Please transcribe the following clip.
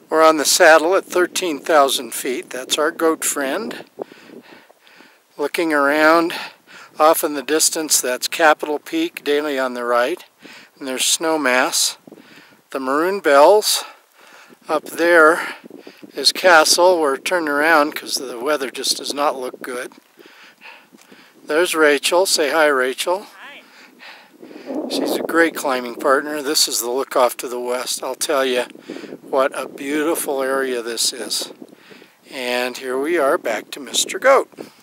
We're on the saddle at 13,000 feet. That's our goat friend. Looking around off in the distance, that's Capitol Peak, daily on the right. And there's Snowmass. The maroon bells. Up there is Castle. We're turning around because the weather just does not look good. There's Rachel. Say hi, Rachel. Hi. She's a great climbing partner. This is the look off to the west. I'll tell you what a beautiful area this is. And here we are back to Mr. Goat.